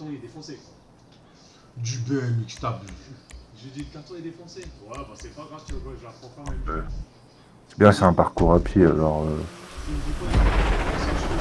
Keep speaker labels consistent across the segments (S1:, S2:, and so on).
S1: carton il est défoncé.
S2: Du BMX, t'abuses.
S1: J'ai dit le carton est défoncé. Ouais, bah c'est pas grave, tu vois, je la prends quand même.
S3: Ouais. C'est bien, c'est un parcours à pied alors.
S1: Tu me dis quoi?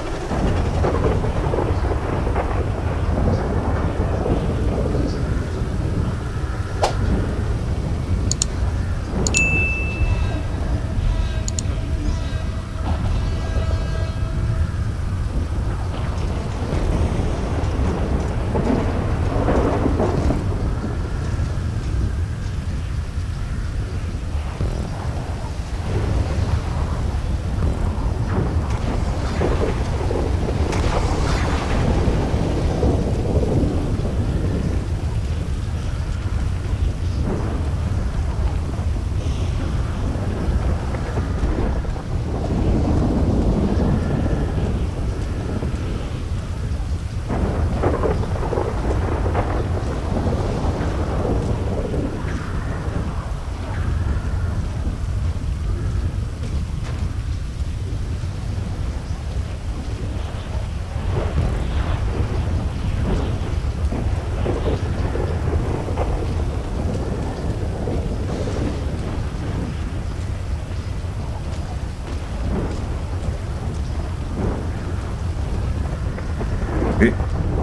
S3: Et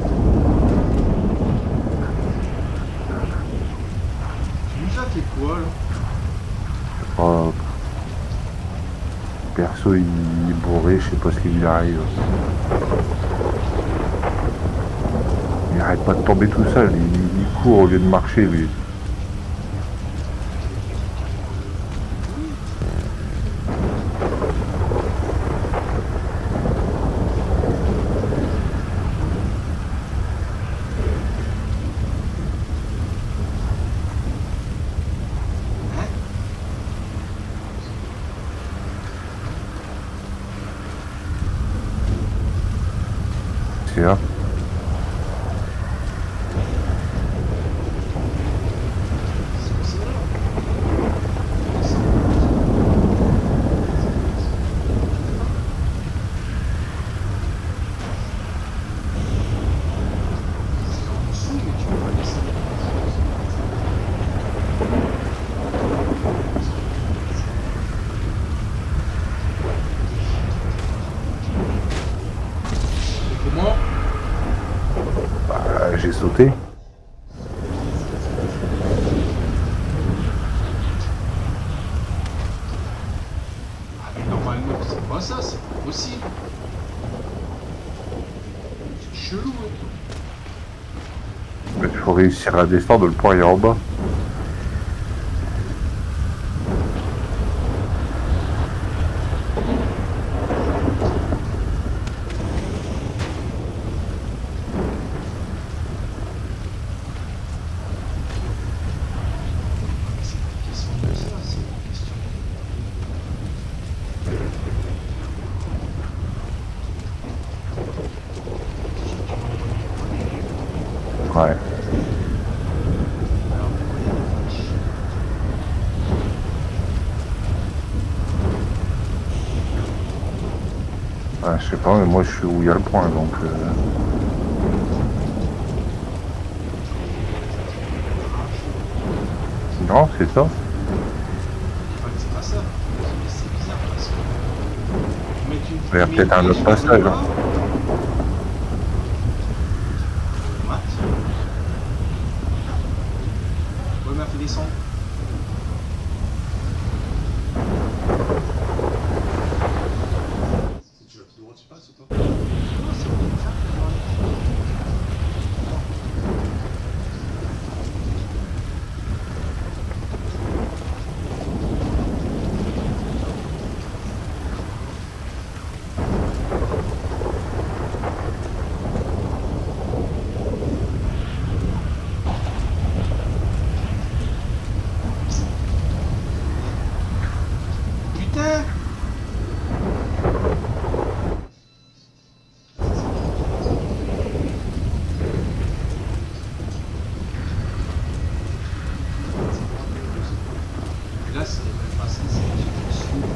S2: Tu nous as fait quoi là?
S3: oh, perso, il est bourré, je sais pas ce qui lui arrive. Il arrête pas de tomber tout seul, il court au lieu de marcher lui. C'est là.
S2: Comment?
S3: Bah, j'ai sauté.
S2: Ah mais normalement c'est pas ça, c'est pas possible. C'est chelou hein.
S3: Il faut réussir à descendre le point est en bas.
S2: C'est pas une question de ça, c'est une question
S3: Ouais.
S2: Alors pourquoi il y a une vache?
S3: Ouais, je sais pas, mais moi je suis où il y a le point donc. Non, c'est ça.
S2: Enfin, c'est pas ça. C'est bizarre parce que. Mais tu
S3: Il y a peut-être un autre passage. Hein.
S2: What? Ouais, il m'a fait descendre.
S1: Si tu vas tout droit, tu passes ou pas?
S2: Non, c'est bon, ça, putain! Et là, c'est même pas ça, c'est que je suis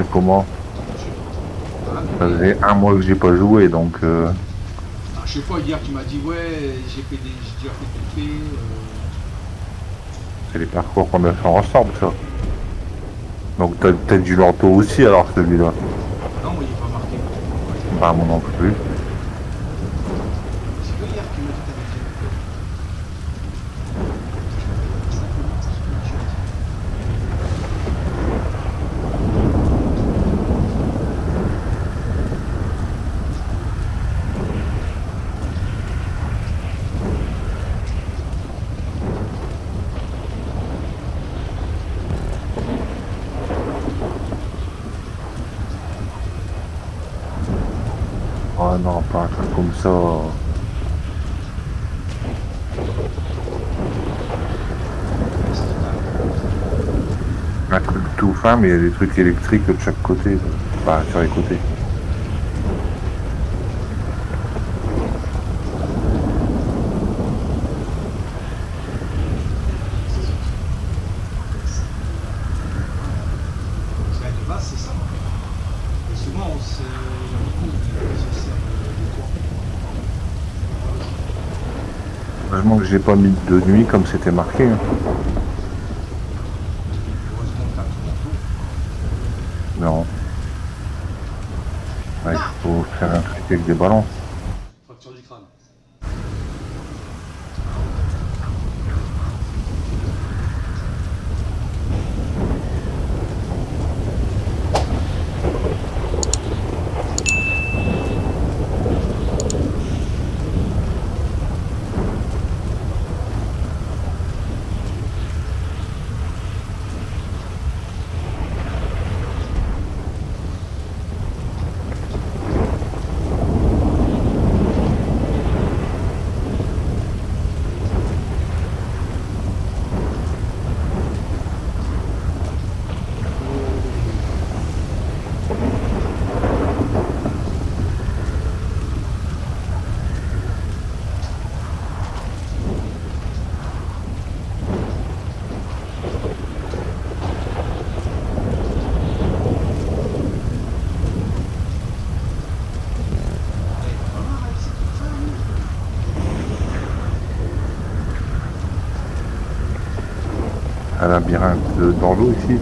S3: comment?
S2: Je sais pas. Ah,
S3: Ça
S2: mais-
S3: faisait un mois que j'ai pas joué, donc
S2: Ah, je sais pas, hier tu m'as dit ouais, j'ai déjà fait tout fait.
S3: c'est les parcours qu'on a fait ensemble, ça. Donc t'as peut-être du lento aussi, alors, celui-là.
S2: Non, moi il est pas marqué.
S3: Bah, moi non plus.
S2: C'est que hier tu m'as dit que t'avais déjà fait. Ça fait longtemps que tu as dit.
S3: Oh non, pas un truc comme ça. Un truc tout fin, mais il y a des trucs électriques de chaque côté. Enfin, sur les côtés.
S2: Parce que de base c'est ça. Et souvent on se. Il y a beaucoup qui se servent des toits.
S3: Heureusement que j'ai pas mis de nuit comme c'était marqué. Hein.
S2: Heureusement que t'as tout
S3: Non. Ouais, il faut faire un truc avec des ballons.
S1: Fracture du crâne.
S3: Un labyrinthe dans l'eau ici.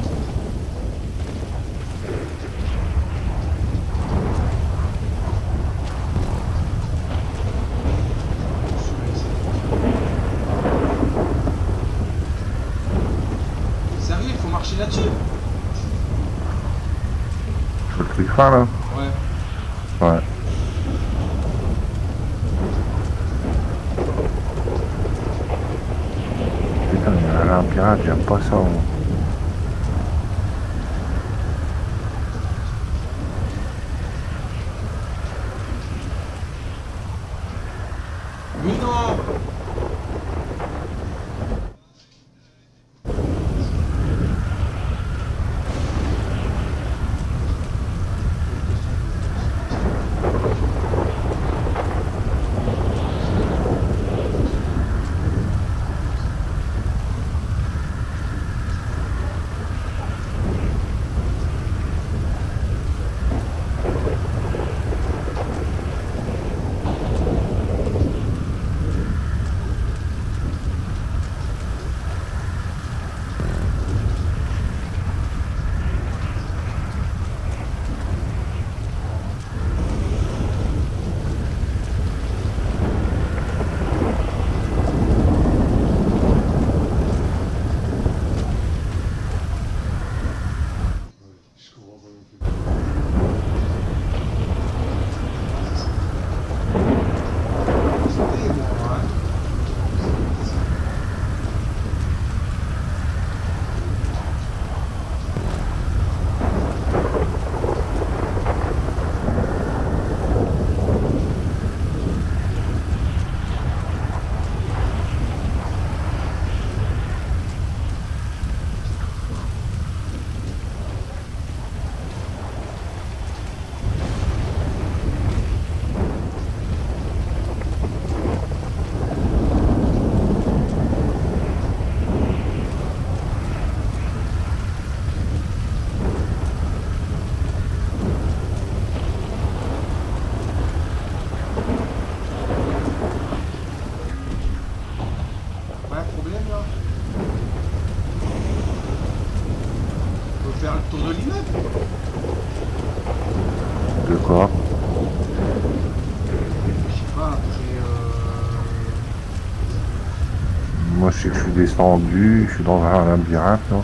S2: Sérieux, il faut marcher là-dessus.
S3: Le truc fin là.
S2: Ouais.
S3: Ouais. Putain, il y a un labyrinthe, j'aime pas ça. Moi.
S2: Mais non.
S3: Pourquoi?
S2: Je sais pas, après...
S3: Moi, je sais que je suis descendu, je suis dans un labyrinthe, non?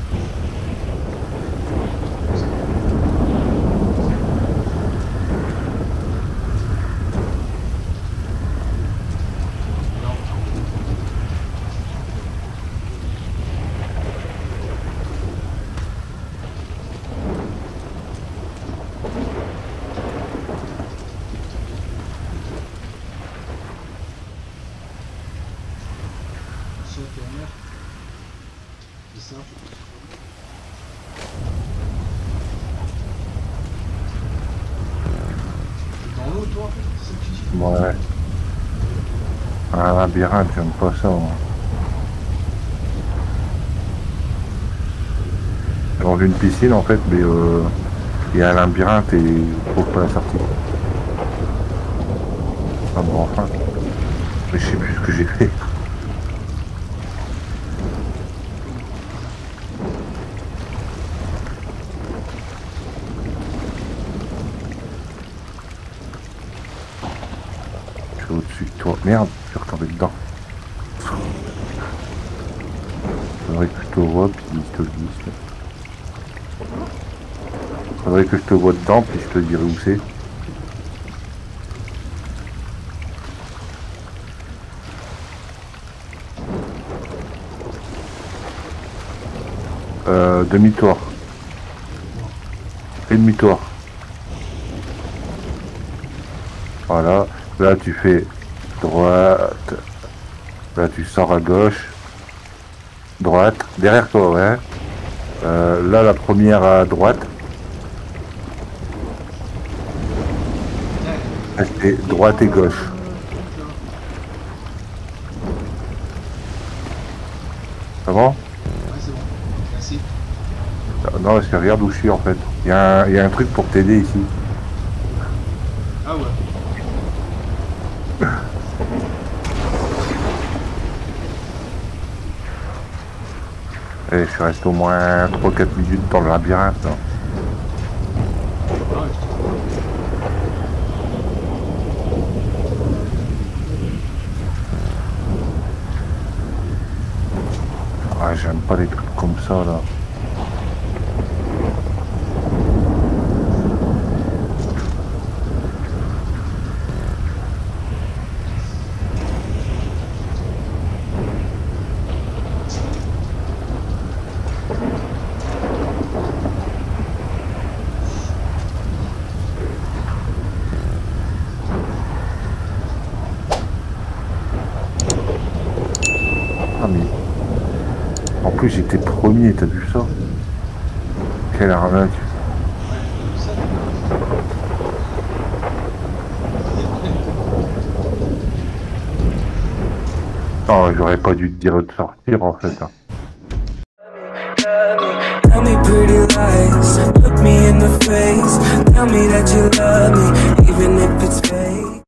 S2: Saute en mer. C'est ça. T'es dans l'eau, toi? C'est ça que tu dis?
S3: Ouais. Un labyrinthe, j'aime pas ça, moi. Dans une piscine, en fait, mais il y a un labyrinthe et je trouve pas la sortie. Ah bon, enfin. Mais je sais plus ce que j'ai fait. Je suis au-dessus de toi. Merde, je suis retombé dedans. Faudrait que je te vois, puis je te le dise. Faudrait que je te vois dedans, puis je te dirai où c'est. Demi-tour. Fais demi-tour. Voilà. Là, tu fais droite. Là, tu sors à gauche. Droite. Derrière toi, ouais. Là, la première à droite. Restez droite et gauche. Ça va?
S2: Ouais, c'est bon. Merci.
S3: Non, parce que regarde où je suis en fait. Il y a un truc pour t'aider ici.
S2: Ah ouais.
S3: Et je suis resté au moins 3-4 minutes dans le labyrinthe. Là.
S2: Ah ouais,
S3: Ah, j'aime pas les trucs comme ça là. Ah mais... En plus j'étais premier, t'as vu ça? Quelle arnaque. Non, j'aurais pas dû te dire de sortir en fait. Hein.
S4: Tell me pretty lies, look me in the face, tell me that you love me.